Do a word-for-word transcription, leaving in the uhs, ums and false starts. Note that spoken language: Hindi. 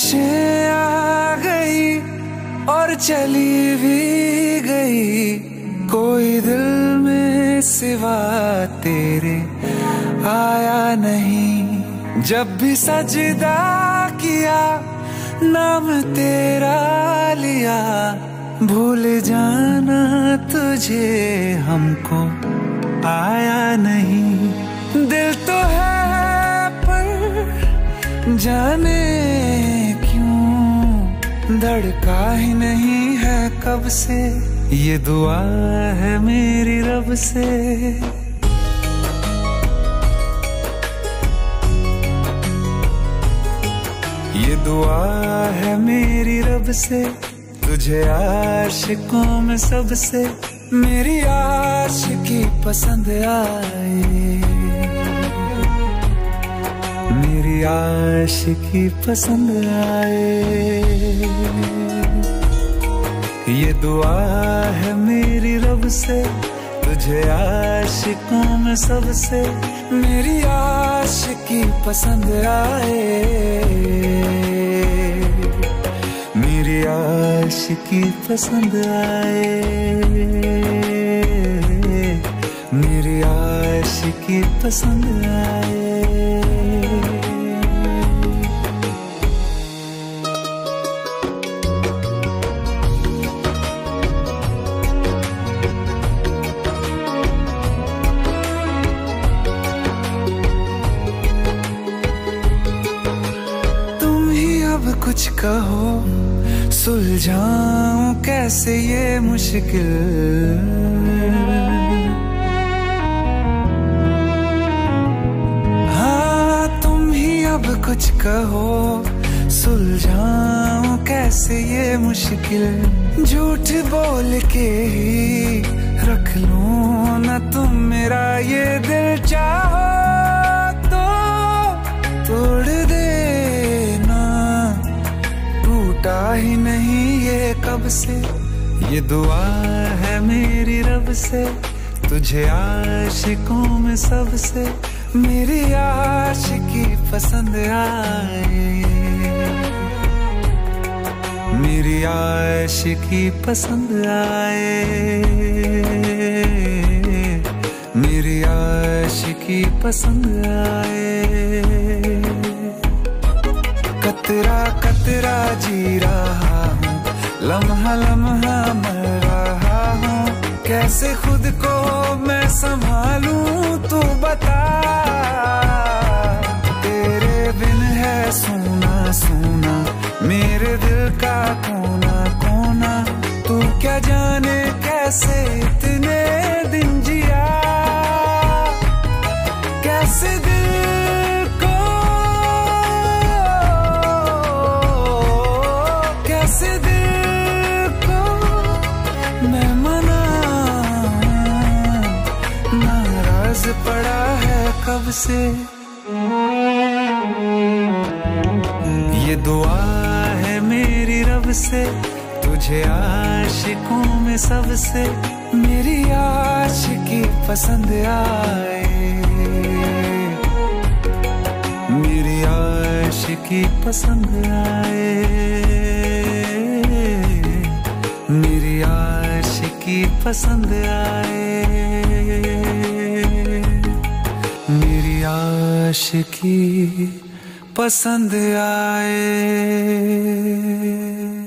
बारिशें आ गई और चली भी गई, कोई दिल में सिवा तेरे आया नहीं। जब भी सजदा किया नाम तेरा लिया, भूल जाना तुझे हमको आया नहीं। दिल तो है पर जाने क्यों धड़का ही नहीं है कब से, ये दुआ है मेरी रब से। ये दुआ है मेरी रब से, तुझे आशिकों में सबसे मेरी आशिकी पसंद आए, मेरी आशिकी पसंद आए। ये दुआ है मेरी रब से, तुझे आशिकों में सबसे मेरी आशिकी पसंद आए, मेरी आशिकी पसंद आए, मेरी आशिकी पसंद आए। अब कुछ कहो सुलझाऊं कैसे ये मुश्किल, हाँ तुम ही अब कुछ कहो सुलझाऊं कैसे ये मुश्किल। झूठ बोल के ही रख लूं ना तुम मेरा ये दिल, चाहो तो तोड़ देना, टूटा ही नहीं ये कब से। ये दुआ है मेरी रब से, तुझे आशिकों में सबसे मेरी आशिकी पसंद आए, मेरी आशिकी पसंद आए, मेरी आशिकी पसंद आए। कतरा कतरा जी रहा हूँ, लम्हा लम्हा मर रहा हूँ, कैसे खुद को मैं संभालूं तू बता। तेरे बिन है सूना सूना मेरे दिल का कोना कोना, तू क्या जाने कैसे इतने दिन जिया, कैसे दिल को कैसे दिल को मैं मनाऊं, नाराज पड़ा है कब से। ये दुआ है मेरी रब से, तुझे आशिकों में सबसे मेरी आशिकी पसंद आए, मेरी आशिकी पसंद आए, मेरी आशिकी पसंद आए, मेरी आशिकी पसंद आए।